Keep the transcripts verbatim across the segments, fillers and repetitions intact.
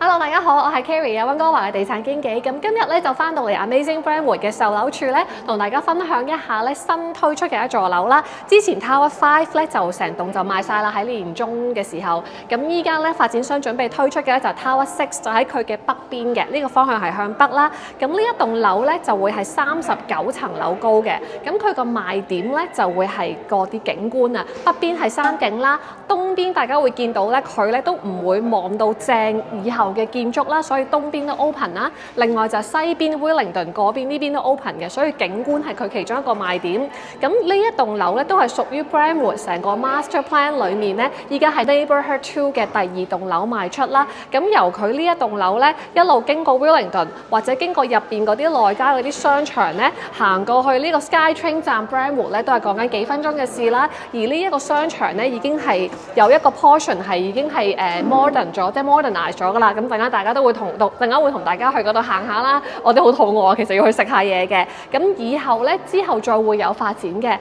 Hello， 大家好，我係 Carrie 啊，溫哥華嘅地產經紀。咁今日咧就翻到嚟 Amazing Brentwood 嘅售樓處咧，同大家分享一下咧新推出嘅一座樓啦。之前 Tower Five 咧就成棟就賣晒啦，喺年中嘅時候。咁依家咧發展商準備推出嘅咧就係 Tower Six， 就喺佢嘅北邊嘅，呢、這個方向係向北啦。咁呢一棟樓咧就會係三十九層樓高嘅。咁佢個賣點咧就會係個啲景觀啊，北邊係山景啦，東邊大家會見到咧佢咧都唔會望到正以後嘅建築啦，所以東邊都 open 啦。另外就係西邊 Wellington 嗰邊呢邊都 open 嘅，所以景觀係佢其中一個賣點。咁呢一棟樓咧都係屬於 Brentwood 成個 master plan 裡面咧，依家係 Neighbourhood Two 嘅第二棟樓賣出啦。咁由佢呢一棟樓咧一路經過 Wellington 或者經過入邊嗰啲內街嗰啲商場咧，行過去呢個 SkyTrain 站 Brentwood 咧都係講緊幾分鐘嘅事啦。而呢一個商場咧已經係有一個 portion 係已經係誒 modern 咗，即係 modernize 咗㗎啦。咁陣間大家都會同到，陣間會同大家去嗰度行下啦。我哋好肚餓，其實要去食下嘢嘅。咁以後咧，之後再會有發展嘅。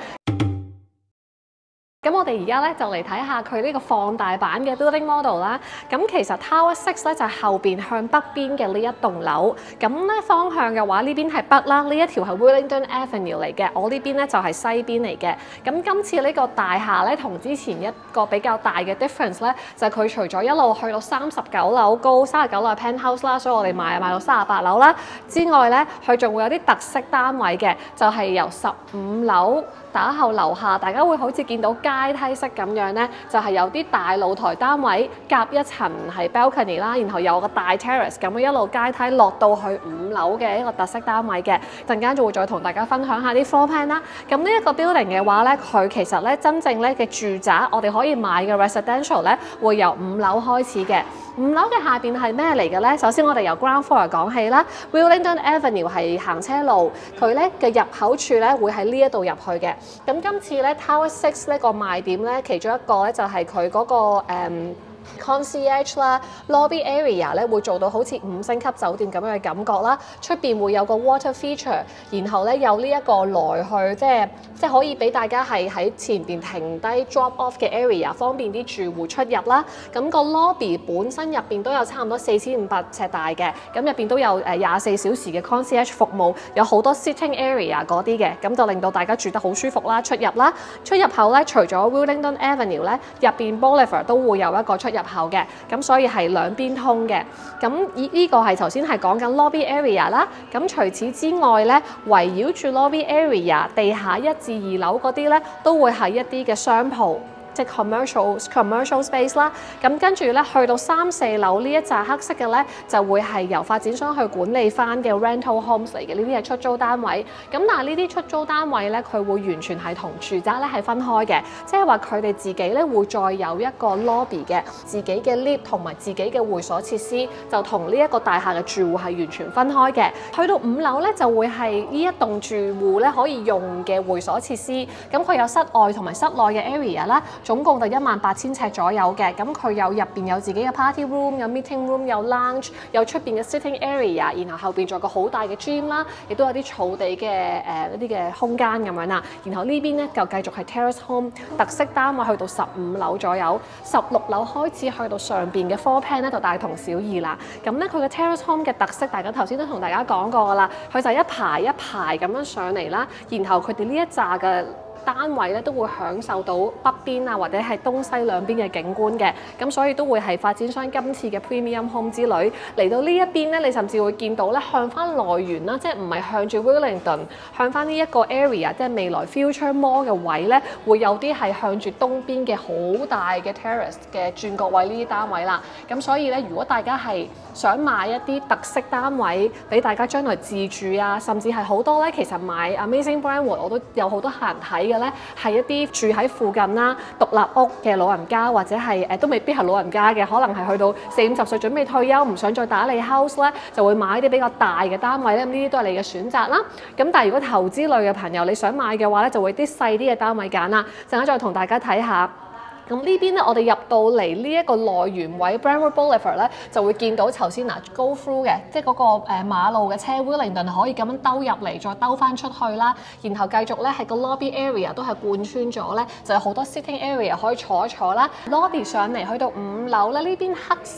咁我哋而家咧就嚟睇下佢呢個放大版嘅 building model 啦。咁其實 Tower Six 咧就係後邊向北邊嘅呢一棟樓。咁咧方向嘅話，呢邊係北啦，呢一條係 Wellington Avenue 嚟嘅。我呢邊咧就係西邊嚟嘅。咁今次呢個大廈咧，同之前一個比較大嘅 difference 咧，就係佢除咗一路去到三十九樓高，三十九樓 penthouse 啦，所以我哋賣賣到三十八樓啦。之外咧，佢仲會有啲特色單位嘅，就係由十五樓打後樓下，大家會好似見到階梯式咁樣咧，就係、是、有啲大露台單位夾一層係 balcony 啦，然後有個大 terrace 咁樣一路階梯落到去五樓嘅一個特色單位嘅。陣間就會再同大家分享下啲 floor plan 啦。咁呢一個 building 嘅話咧，佢其實咧真正咧嘅住宅，我哋可以買嘅 residential 咧，會由五樓開始嘅。五樓嘅下邊係咩嚟嘅咧？首先我哋由 ground floor 講起啦。Wellington Avenue 係行車路，佢咧嘅入口處咧會喺呢一度入去嘅。咁今次咧 Tower Six 呢個賣點咧，其中一個咧就係佢嗰個誒、嗯concierge 啦 ，lobby area 咧會做到好似五星級酒店咁樣嘅感覺啦。出邊會有個 water feature， 然後咧有呢一個來去，即係即係可以俾大家係喺前邊停低 drop off 嘅 area， 方便啲住戶出入啦。咁、個 lobby 本身入邊都有差唔多四千五百尺大嘅，咁入邊都有誒廿四小時嘅 concierge 服務，有好多 sitting area 嗰啲嘅，咁就令到大家住得好舒服啦。出入啦，出入口咧除咗 Wellington Avenue 咧，入邊 Boulevard 都會有一個出入口嘅，咁所以係兩邊通嘅。咁呢呢個係頭先係講緊 lobby area 啦。咁除此之外咧，圍繞住 lobby area 地下一至二樓嗰啲咧，都會係一啲嘅商鋪。即係 commercial commercial space 啦，咁跟住咧去到三四樓呢一紮黑色嘅咧，就會係由發展商去管理翻嘅 rental homes 嚟嘅，呢啲係出租單位。咁但係呢啲出租單位咧，佢會完全係同住宅咧係分開嘅，即係話佢哋自己咧會再有一個 lobby 嘅，自己嘅 lift 同埋自己嘅會所設施，就同呢一個大廈嘅住戶係完全分開嘅。去到五樓咧就會係呢一棟住戶咧可以用嘅會所設施，咁佢有室外同埋室內嘅 area 啦。總共就一萬八千尺左右嘅，咁佢有入邊有自己嘅 party room， 有 meeting room， 有 lounge， 有出邊嘅 sitting area， 然後後邊仲有個好大嘅 gym 啦，亦都有啲草地嘅誒一啲嘅空間咁樣啦。然後呢邊咧就繼續係 terrace home 特色單位，去到十五樓左右，十六樓開始去到上邊嘅 floor plan 咧就大同小異啦。咁咧佢嘅 terrace home 嘅特色，大家頭先都同大家講過噶啦，佢就一排一排咁樣上嚟啦，然後佢哋呢一紮嘅單位咧都會享受到北邊啊或者係東西兩邊嘅景觀嘅，咁所以都會係發展商今次嘅 Premium Home 之旅嚟到呢一邊咧，你甚至會見到咧向翻來源啦，即係唔係向住 Wellington 向翻呢一個 area， 即係未來 Future Mall 嘅位咧，會有啲係向住東邊嘅好大嘅 terrace 嘅轉角位呢啲單位啦。咁所以咧，如果大家係想買一啲特色單位俾大家將來自住啊，甚至係好多咧，其實買 Amazing Brentwood 我都有好多客人睇嘅咧，係一啲住喺附近啦、獨立屋嘅老人家，或者係誒都未必係老人家嘅，可能係去到四五十歲準備退休，唔想再打理 house 咧，就會買一啲比較大嘅單位咧。咁呢啲都係你嘅選擇啦。咁但係如果投資類嘅朋友你想買嘅話咧，就會啲細啲嘅單位揀啦。陣間再同大家睇下。咁呢邊咧，我哋入到嚟呢一個來源位 Brentwood Boulevard 咧，就會見到頭先嗱 go through 嘅，即係嗰個誒馬路嘅車 Wellington 可以咁樣兜入嚟，再兜翻出去啦。然後繼續咧係個 lobby area 都係貫穿咗咧，就有好多 sitting area 可以坐一坐啦。lobby 上嚟去到五樓咧，呢邊黑色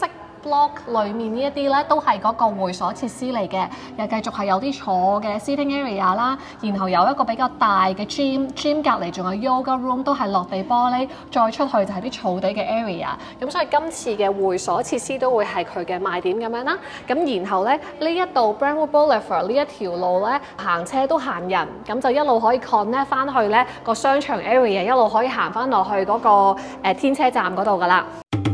block 裏面呢一啲咧都係嗰個會所設施嚟嘅，又繼續係有啲坐嘅 sitting area 啦，然後有一個比較大嘅 gym，gym 隔離仲有 yoga room 都係落地玻璃，再出去就係啲草地嘅 area， 咁所以今次嘅會所設施都會係佢嘅賣點咁樣啦。咁然後咧呢一度 Brentwood Boulevard 呢一條路咧行車都行人，咁就一路可以 connect 翻去咧個商場 area， 一路可以行翻落去嗰、那個、呃、天車站嗰度噶啦。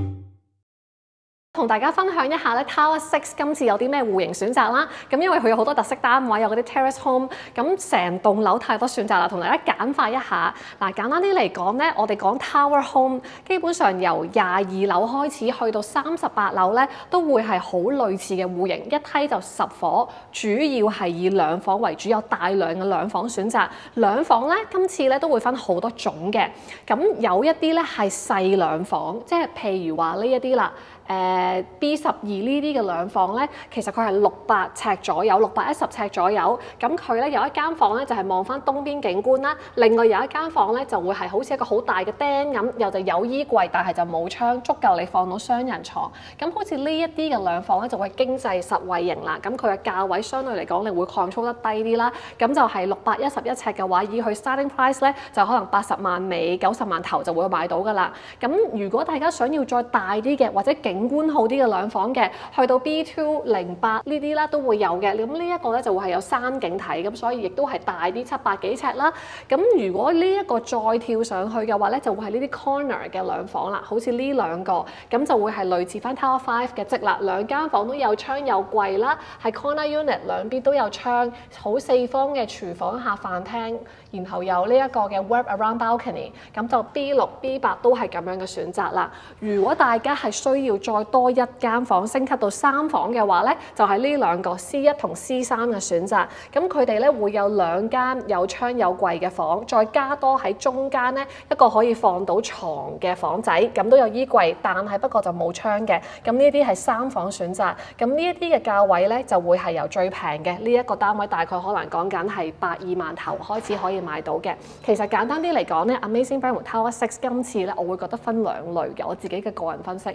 同大家分享一下咧 Tower Six 今次有啲咩戶型選擇啦。咁因為佢有好多特色單位，有嗰啲 terrace home， 咁成棟樓太多選擇啦，同大家簡化一下。嗱，簡單啲嚟講咧，我哋講 Tower Home， 基本上由廿二樓開始去到三十八樓咧，都會係好類似嘅戶型，一梯就十伙，主要係以兩房為主，有大量嘅兩房選擇。兩房咧，今次咧都會分好多種嘅。咁有一啲咧係細兩房，即係譬如話呢一啲啦。誒、uh, B 十二呢啲嘅兩房咧，其實佢係六百尺左右，六百一十尺左右。咁佢咧有一間房咧就係望翻東邊景觀啦，另外有一間房咧就會係好似一個好大嘅釘咁，又就有衣櫃，但係就冇窗，足夠你放到雙人床。咁好似呢一啲嘅兩房咧就會經濟實惠型啦。咁佢嘅價位相對嚟講，你會 control 得低啲啦。咁就係六百一十一尺嘅話，以佢 starting price 咧就可能八十萬尾、九十萬頭就會買到㗎啦。咁如果大家想要再大啲嘅或者景觀好啲嘅兩房嘅，去到 B 二零八呢啲啦都會有嘅。咁呢一個咧就會係有山景睇，咁所以亦都係大啲，七百幾尺啦。咁如果呢一個再跳上去嘅話咧，就會係呢啲 corner 嘅兩房啦，好似呢兩個，咁就會係類似翻 Tower Five 嘅積啦。兩間房都有窗有櫃啦，係 corner unit 兩邊都有窗，好四方嘅廚房客飯廳，然後有呢一個嘅 wrap around balcony， 咁就 B 六 B 八都係咁樣嘅選擇啦。如果大家係需要再多一間房升級到三房嘅話咧，就係呢兩個 C 一同 C 三嘅選擇。咁佢哋咧會有兩間有窗有櫃嘅房，再加多喺中間咧一個可以放到床嘅房仔，咁都有衣櫃，但係不過就冇窗嘅。咁呢啲係三房選擇。咁呢一啲嘅價位咧就會係由最平嘅呢一個單位，大概可能講緊係百二萬頭開始可以買到嘅。其實簡單啲嚟講咧 ，Amazing Brentwood Tower Six 今次咧，我會覺得分兩類嘅，我自己嘅個人分析。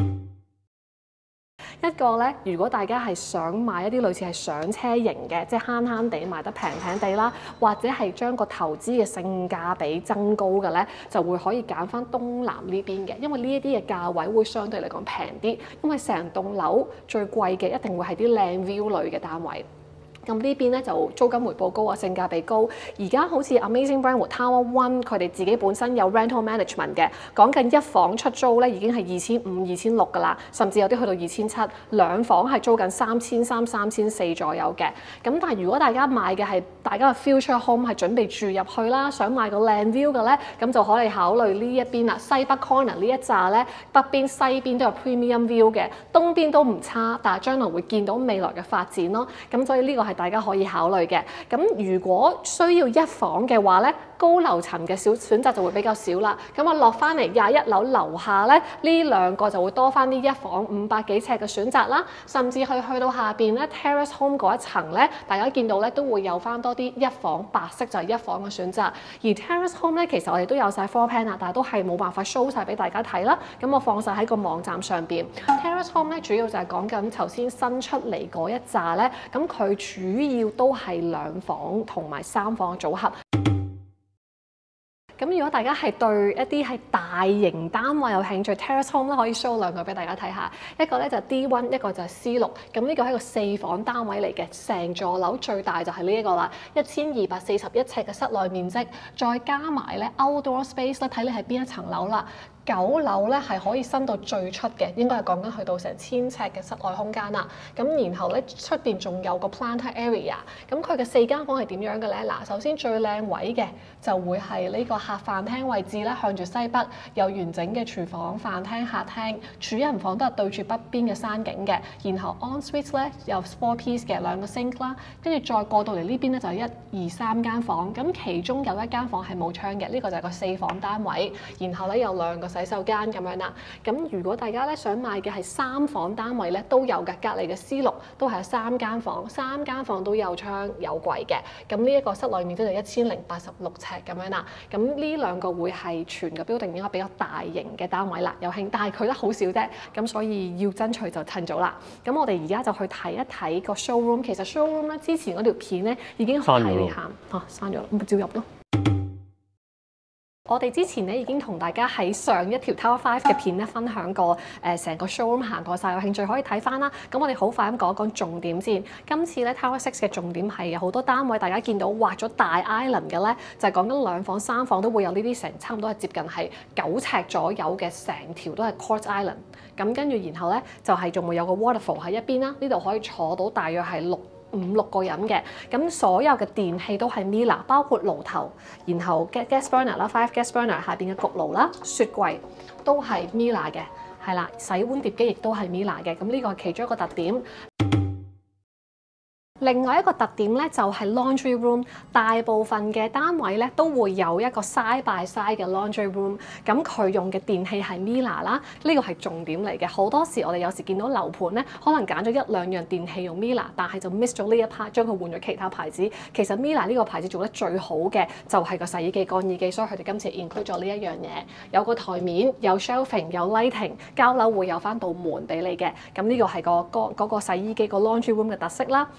一個咧，如果大家係想買一啲類似係上車型嘅，即係慳慳地買得平平地啦，或者係將個投資嘅性價比增高嘅咧，就會可以揀翻東南呢邊嘅，因為呢一啲嘅價位會相對嚟講平啲，因為成棟樓最貴嘅一定會係啲靚 view 類嘅單位。咁呢邊咧就租金回報高啊，性價比高。而家好似 Amazing Brentwood Tower One 佢哋自己本身有 rental management 嘅，講緊一房出租咧已經係二千五、二千六㗎啦，甚至有啲去到二千七。兩房係租緊三千三、三千四左右嘅。咁但係如果大家買嘅係大家嘅 future home 係準備住入去啦，想買個靚 view 嘅咧，咁就可以考慮呢一邊啦，西北 corner 呢一紮咧，北邊、西邊都有 premium view 嘅，東邊都唔差，但係將來會見到未來嘅發展咯。咁所以呢個係大家可以考慮嘅。咁如果需要一房嘅話咧，高樓層嘅小選擇就會比較少啦。咁啊落翻嚟廿一樓樓下咧，呢兩個就會多翻啲一房五百幾尺嘅選擇啦。甚至去去到下邊咧 terrace home 嗰一層咧，大家見到咧都會有翻多啲一房白色就係一房嘅選擇。而 terrace home 咧其實我哋都有晒 floor plan 啊，但係都係冇辦法 show 晒俾大家睇啦。咁我放晒喺個網站上邊。terrace home 咧主要就係講緊頭先新出嚟嗰一紮咧，咁佢主要都係兩房同埋三房嘅組合。咁如果大家係對一啲係大型單位有興趣 ，terrace home 咧可以 show 兩個俾大家睇下。一個咧就係 D 一，一個就係 C 六。咁呢個係一個四房單位嚟嘅，成座樓最大就係呢一個啦，一千二百四十一尺嘅室內面積，再加埋咧 outdoor space 咧，睇你係邊一層樓啦。九樓咧係可以伸到最出嘅，應該係講緊去到成千尺嘅室內空間啦。咁然後咧出邊仲有個 planter area。咁佢嘅四間房係點樣嘅咧？嗱，首先最靚位嘅就會係呢個客飯廳位置咧，向住西北，有完整嘅廚房、飯廳、客廳，主人房都係對住北邊嘅山景嘅。然後 en suite 咧有 four piece 嘅兩個 sink 啦，跟住再過到嚟呢邊咧就係一二三間房。咁其中有一間房係冇窗嘅，呢、這個就係個四房單位。然後咧有兩個洗手間咁樣啦。咁如果大家咧想買嘅係三房單位咧，都有嘅。隔離嘅 C 六都係三間房，三間房都有窗有櫃嘅。咁呢一個室內面積就一千零八十六尺咁樣啦。咁呢兩個會係全個 building應該比較大型嘅單位啦，有興，但係佢得好少啫。咁所以要爭取就趁早啦。咁我哋而家就去睇一睇個 showroom。其實 showroom 咧之前嗰條片咧已經睇你行，啊刪咗啦，咁咪照入咯。我哋之前咧已經同大家喺上一條 Tower Five 嘅片咧分享過，誒成個 showroom 行過晒，有興趣可以睇翻啦。咁我哋好快咁講一講重點先。今次咧 Tower Six 嘅重點係有好多單位，大家見到畫咗大 island 嘅咧，就係講緊兩房三房都會有呢啲成差唔多係接近係九尺左右嘅成條都係 quartz island。咁跟住然後咧就係仲會有個 waterfall 喺一邊啦，呢度可以坐到大約係六五六個人嘅。咁所有嘅電器都係 Miele， 包括爐頭，然後 gas burner 啦 ，five gas burner 下邊嘅焗爐啦，雪櫃都係 Miele 嘅，係啦，洗碗碟機亦都係 Miele 嘅。咁呢個係其中一個特點。另外一個特點咧就係 laundry room， 大部分嘅單位咧都會有一個 side by side 嘅 laundry room， 咁佢用嘅電器係 Miele 啦，呢個係重點嚟嘅。好多時我哋有時見到樓盤咧，可能揀咗一兩樣電器用 Miele， 但係就 miss 咗呢一 part， 將佢換咗其他牌子。其實 Miele 呢個牌子做得最好嘅就係個洗衣機、乾衣機，所以佢哋今次 include 咗呢一樣嘢，有個台面，有 shelving， 有 lighting， 交樓會有翻道門俾你嘅。咁呢個係個個嗰個洗衣機個 laundry room 嘅特色啦。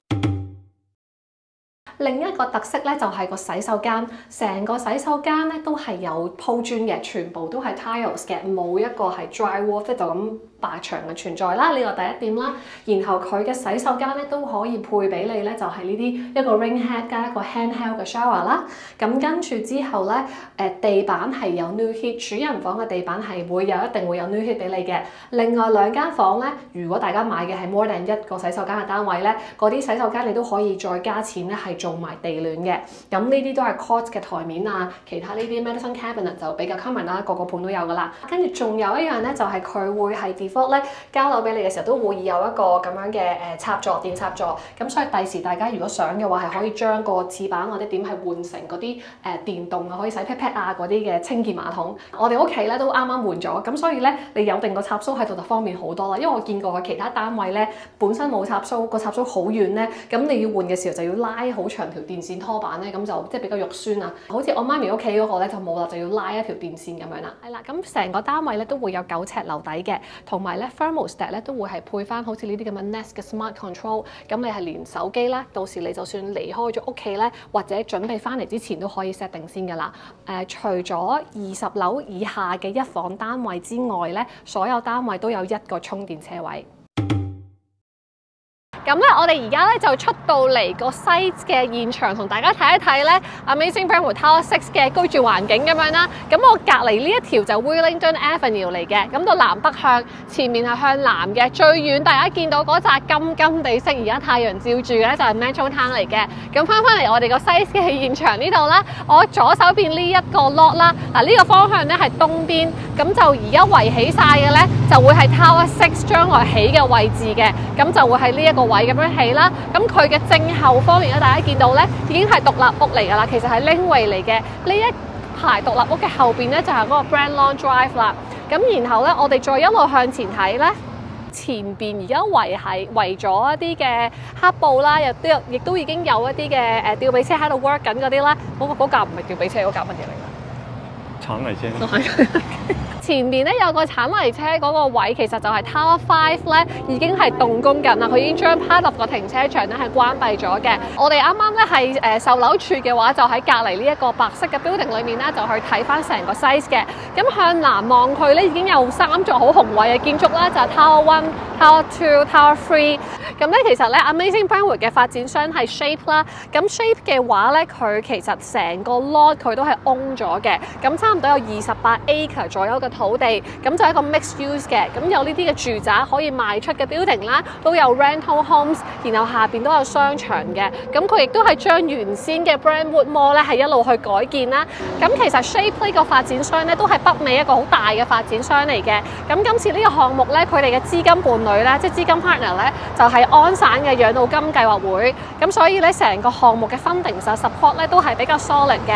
另一個特色咧就係個洗手間，成個洗手間咧都係有鋪磚嘅，全部都係 tiles 嘅，冇一個係 drywall， 即係就咁白牆嘅存在啦。呢個第一點啦。然後佢嘅洗手間咧都可以配俾你咧，就係呢啲一個 ring head 加一個 handheld 嘅 shower 啦。咁跟住之後咧，誒地板係有 Nu-Heat， 主人房嘅地板係會有一定會有 Nu-Heat 俾你嘅。另外兩間房咧，如果大家買嘅係 more than 一個洗手間嘅單位咧，嗰啲洗手間你都可以再加錢咧，係做埋地暖嘅。咁呢啲都係 quartz 嘅台面啊，其他呢啲 medicine cabinet 就比較 common 啦，個個盤都有噶啦。跟住仲有一樣咧，就係、是、佢會係 default 咧交樓俾你嘅時候都會有一個咁樣嘅誒插座電插座。咁所以第時大家如果想嘅話，係可以將個廁板或者點係換成嗰啲誒電動啊，可以洗 pat pat 啊嗰啲嘅清潔馬桶。我哋屋企咧都啱啱換咗，咁所以咧你有定個插蘇喺度就方便好多啦。因為我見過嘅其他單位咧本身冇插蘇，個插蘇好遠咧，咁你要換嘅時候就要拉好長條電線拖板咧，咁就即係比較肉酸啊。好似我媽咪屋企嗰個咧就冇啦，就要拉一條電線咁樣啦。係啦，咁成個單位咧都會有九尺樓底嘅，同埋咧 thermostat 咧都會係配翻好似呢啲咁嘅 Nest 嘅 smart control， 咁你係連手機啦，到時你就算離開咗屋企咧，或者準備翻嚟之前都可以 set 定先㗎啦。誒、呃，除咗二十樓以下嘅一房單位之外咧，所有單位都有一個充電車位。咁咧，我哋而家咧就出到嚟個 site 嘅現場，同大家睇一睇咧 Amazing Brentwood Tower Six 嘅居住環境咁樣啦。咁我隔離呢一條就 Wellington Avenue 嚟嘅，咁到南北向，前面係向南嘅。最遠大家見到嗰紮金金地色，而家太陽照住嘅咧就係 Metro Town 嚟嘅。咁翻返嚟我哋個 site 嘅現場呢度啦，我左手邊呢一個 lot 啦，嗱呢個方向咧係東邊，咁就而家圍起晒嘅咧就會係 Tower Six 將來起嘅位置嘅，咁就會喺呢一個位咁樣起啦。咁佢嘅正後方面咧，大家見到咧已經係獨立屋嚟㗎啦，其實係 Laneway 嚟嘅。呢一排獨立屋嘅後邊咧就係嗰個 Brandlawn Drive 啦。咁然後咧，我哋再一路向前睇咧，前邊而家圍係圍咗一啲嘅黑布啦，亦都亦都已經有一啲嘅誒吊臂車喺度 work 緊嗰啲啦。嗰、嗰個嗰架唔係吊臂車，嗰架乜嘢嚟㗎？鏟泥車。前面咧有個鏟泥車嗰個位，其實就係 Tower Five 咧已經係動工緊啦，佢已經將 part of 個停車場咧係關閉咗嘅。我哋啱啱咧係誒售樓處嘅話，就喺隔離呢一個白色嘅 building 裏面咧，就去睇翻成個 size 嘅。咁向南望去咧，已經有三座好宏偉嘅建築啦，就係 Tower One、Tower Two、Tower Three。咁咧其實咧 Amazing Brentwood 嘅發展商係 Shape 啦，咁 Shape 嘅話咧，佢其實成個 lot 佢都係 own 咗嘅，咁差唔多有二十八 acre 左右嘅土地，咁就係一個 mixed use 嘅，咁有呢啲嘅住宅可以賣出嘅 building 啦，都有 rental homes， 然後下邊都有商場嘅，咁佢亦都係將原先嘅 Brentwood Mall 咧係一路去改建啦。咁其實 Shape 呢個發展商咧都係北美一個好大嘅發展商嚟嘅，咁今次呢個項目咧，佢哋嘅資金伴侶咧，即係資金 partner 咧，就係安省嘅養老金計劃會，咁所以咧成個項目嘅 funding support 咧都係比較 solid 嘅。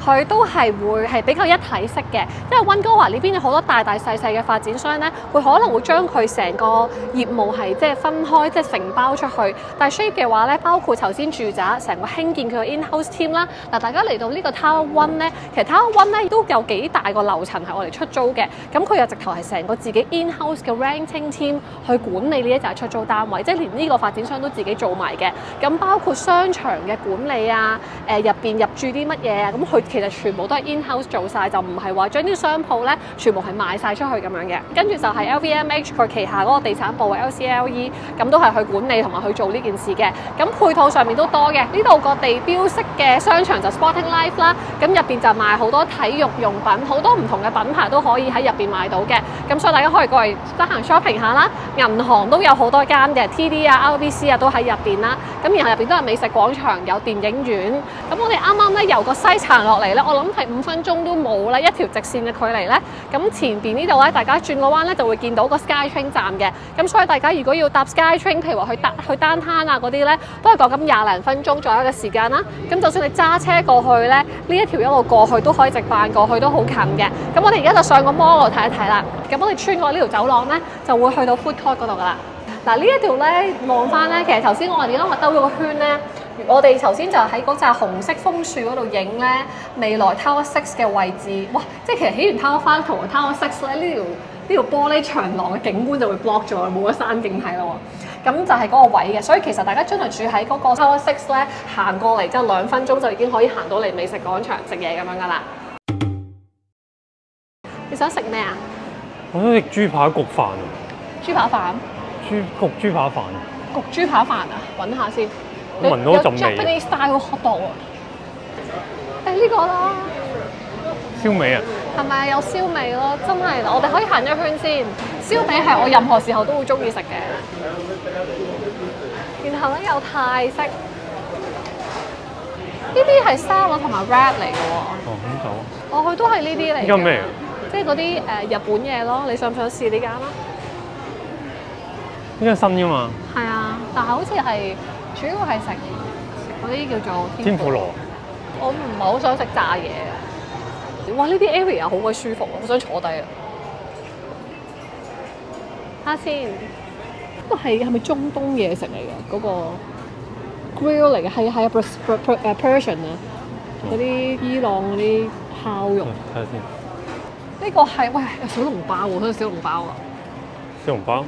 佢都係會係比較一體式嘅，因為溫哥華呢邊有好多大大細細嘅發展商咧，會可能會將佢成個業務係即係分開，即係承包出去。但係 Shape 嘅話咧，包括頭先住宅成個興建佢嘅 in-house team 啦。嗱，大家嚟到呢個 Tower One 咧，其實 Tower One 咧都有幾大個樓層係我哋出租嘅，咁佢又直頭係成個自己 in-house 嘅 renting team 去管理呢一紮出租單位，即係連呢個發展商都自己做埋嘅。咁包括商場嘅管理啊，誒入邊入住啲乜嘢啊，咁佢其實全部都係 in-house 做晒，就唔係話將啲商鋪咧全部係賣晒出去咁樣嘅。跟住就係 L V M H 佢旗下嗰個地產部嘅 L C L E， 咁都係去管理同埋去做呢件事嘅。咁配套上面都多嘅，呢度個地標式嘅商場就 Sporting Life 啦，咁入邊就賣好多體育用品，好多唔同嘅品牌都可以喺入邊買到嘅。咁所以大家可以過嚟得閒 shopping 下啦。銀行都有好多間嘅 ，T D 啊、R B C 啊都喺入邊啦。咁然後入邊都係美食廣場，有電影院。咁我哋啱啱咧由個西行落嚟咧，我諗係五分鐘都冇啦，一條直線嘅距離咧。咁前邊呢度咧，大家轉個彎咧就會見到個 SkyTrain 站嘅。咁所以大家如果要搭 SkyTrain，譬如話去單去單灘啊嗰啲咧，都係講緊廿零分鐘左右嘅時間啦。咁就算你揸車過去咧，呢一條一路過去都可以直辦過去，都好近嘅。咁我哋而家就上個 mall 度睇一睇啦。咁我哋穿過呢條走廊咧，就會去到 Food Court 嗰度噶啦。嗱，呢一條咧望翻咧，其實頭先我哋點解我兜咗個圈咧？我哋頭先就喺嗰紮紅色楓樹嗰度影咧未來 Tower Six 嘅位置，哇！即係其實起完 Tower Five 同 Tower Six 咧，呢條呢條玻璃長廊嘅景觀就會 block 咗，冇咗山景睇咯。咁就係嗰個位嘅，所以其實大家真係住喺嗰個 Tower Six 咧，行過嚟之後兩分鐘就已經可以行到嚟美食廣場食嘢咁樣噶啦。你想食咩啊？ 我想食豬扒焗飯。 豬扒飯？豬焗豬扒飯。 焗豬扒飯啊！揾下先。 我聞到一陣味。 Japanese style hot dog 啊！誒呢個啦。 燒味啊！ 係咪有燒味咯？真係，我哋可以行一圈先。燒味係我任何時候都會中意食嘅。然後咧有泰式，呢啲係沙律同埋 wrap 嚟嘅喎。 哦，咁就。 哦，佢都係呢啲嚟。 呢間咩啊？ 即係嗰啲誒日本嘢咯。你想唔想試呢間啊？ 呢間新㗎嘛？ 係啊，但係好似係主要係食嗰啲叫做天婦羅。 我唔係好想食炸嘢。哇！呢啲 area 好鬼舒服，我想坐低啊！睇下先，呢個係係咪中東嘢食嚟㗎？嗰、嗰個 grill 嚟嘅，係係 Persian 啊，嗰啲伊朗嗰啲烤肉。 睇下先。 呢個係喂有小籠包喎，好似小籠包啊！ 小籠包。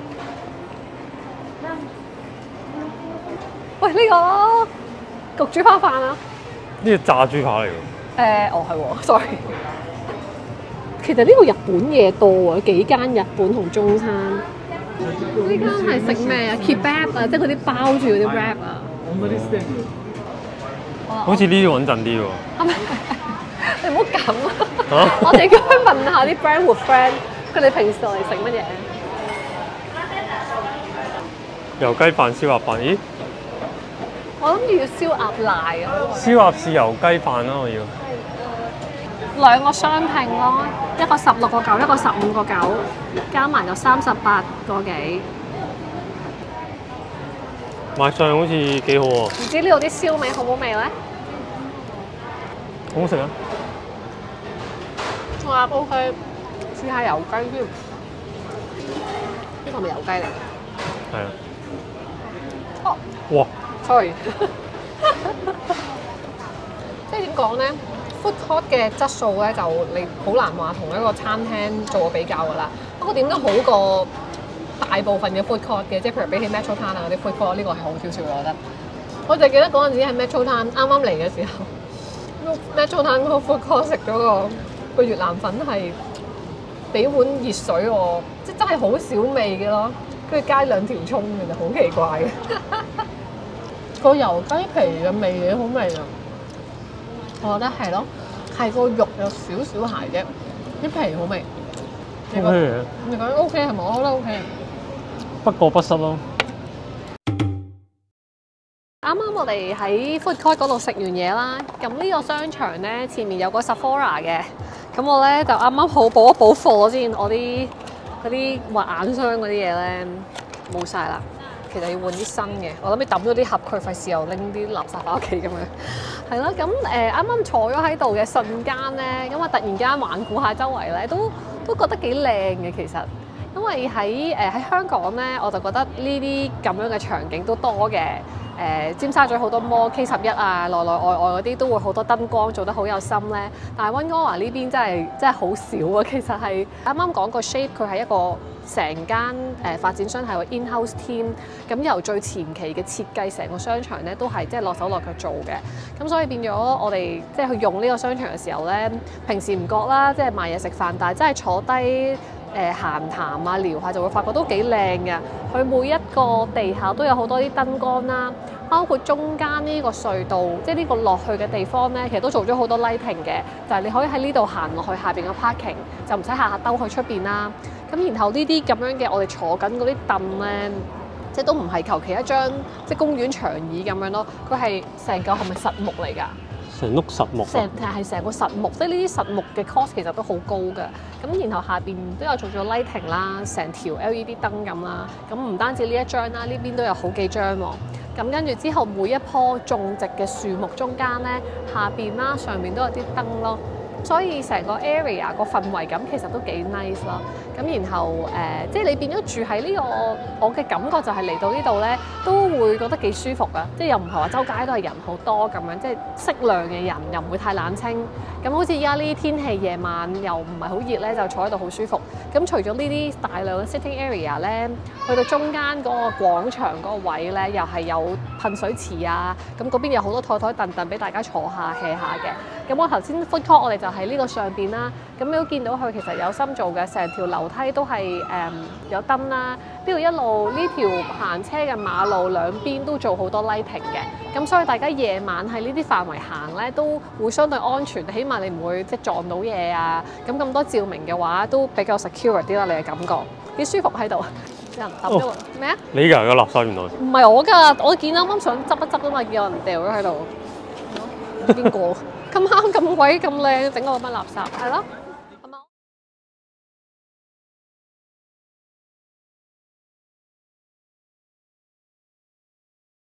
喂，呢、呢個咯，焗豬扒飯啊！ 呢個炸豬扒嚟㗎。 誒、呃，哦係喎 ，sorry。其實呢個日本嘢多啊，幾間日本同中餐。呢間係食咩啊 ？Kebab 啊，即係嗰啲包住嗰啲 wrap 啊。 好似呢啲穩陣啲喎。 你唔好咁啊！我哋應該問下啲 friend with friend， 佢哋平時嚟食乜嘢？ 油雞飯、燒鴨飯，咦？ 我諗住要燒鴨賴啊！ 燒鴨豉油雞飯啦，我要。 兩個雙拼咯，一個十六個九，一個十五個九，加埋就三十八個幾。 賣相好似幾好喎。 唔知呢度啲燒味好唔好味咧？ 好好食啊！ 我話 OK，試下油雞先。呢個係咪油雞嚟㗎？ 係啊。 哦。 哇 ！sorry。即係點講咧？Food Court 嘅質素咧，就你好難話同一個餐廳做個比較㗎啦。不過點都好過大部分嘅 Food Court 嘅，即係譬如比起 Metro Town 啊嗰啲 Food Court，呢個係好少少我覺得。我就記得嗰陣時喺 Metro Town 啱啱嚟嘅時候 ，Metro Town 嗰個 Food Court 食咗個個越南粉係俾碗熱水我，即係真係好少味嘅咯，跟住加兩條葱嘅就好奇怪嘅。個油雞皮嘅味嘢好味啊！我覺得係咯，係個肉有少少鞋啫，啲皮好味。 O K 嘅。 你講 O K 係咪？我覺得 O K。 不過不失咯。 啱啱我哋喺 Food Court 嗰度食完嘢啦，咁呢個商場咧前面有個 Sephora 嘅，咁我咧就啱啱好補一補貨先，我啲嗰啲畫眼霜嗰啲嘢咧冇晒啦。其實要換啲新嘅，我諗你抌咗啲盒佢，費事又拎啲垃圾翻屋企咁樣。 係咯，咁誒啱啱坐咗喺度嘅瞬間咧，咁啊突然間環顧下周圍咧，都都覺得幾靚嘅其實。因為喺誒喺香港咧，我就覺得呢啲咁樣嘅場景都多嘅。誒、呃，尖沙咀好多 mall K 十一啊，內內外外嗰啲都會好多燈光做得好有心咧。但係溫哥華呢邊真係真係好少啊。其實係啱啱講個 shape，佢係一個成間誒發展商係個 in-house team，咁由最前期嘅設計成個商場咧都係即係落手落腳做嘅。咁所以變咗我哋即係去用呢個商場嘅時候咧，平時唔覺啦，即係買嘢食飯，但係真係坐低。誒閒談啊，聊下就會發覺都幾靚嘅。佢每一個地下都有好多啲燈光啦，包括中間呢個隧道，即係呢個落去嘅地方咧，其實都做咗好多 lighting 嘅。就係你可以喺呢度行落去下邊嘅 parking，就唔使下下兜去出邊啦。咁然後呢啲咁樣嘅我哋坐緊嗰啲凳咧，即係都唔係求其一張即係公園長椅咁樣咯，佢係成嚿係咪實木嚟㗎？ 成碌實木， 成係成個實木，即係呢啲實木嘅 cost 其實都好高㗎。咁然後下邊都有做咗 lighting 啦，成條 L E D 燈咁啦。咁唔單止呢一張啦，呢邊都有好幾張喎。咁跟住之後，每一棵種植嘅樹木中間咧，下邊啦、上面都有啲燈咯。所以成個 area 個氛圍感其實都幾 nice 咯。咁然後誒、呃，即係你變咗住喺呢、這個，我嘅感覺就係嚟到呢度咧，都會覺得幾舒服啊！即係又唔係話周街都係人好多咁樣，即係適量嘅人又唔會太冷清。咁好似而家呢啲天氣夜晚又唔係好熱咧，就坐喺度好舒服。咁除咗呢啲大量嘅 sitting area 咧，去到中間嗰個廣場嗰個位咧，又係有噴水池啊。咁嗰邊有好多台台凳凳俾大家坐下 hea 下嘅。咁我頭先 food court 我哋就喺呢個上邊啦。咁你都見到佢其實有心做嘅，成條樓梯都係誒、嗯、有燈啦。呢度一路呢條行車嘅馬路兩邊都做好多 lighting 嘅。咁所以大家夜晚喺呢啲範圍行咧，都會相對安全，起碼你唔會即係撞到嘢啊。咁咁多照明嘅話，都比較 secure 啲啦，你嘅感覺幾舒服喺度。有人抌咗咩啊？ 哦、你㗎個垃圾原來唔係我㗎，我見啱啱想執一執啊嘛，見有人掉咗喺度。邊個咁啱咁鬼咁靚，整個乜垃圾係咯？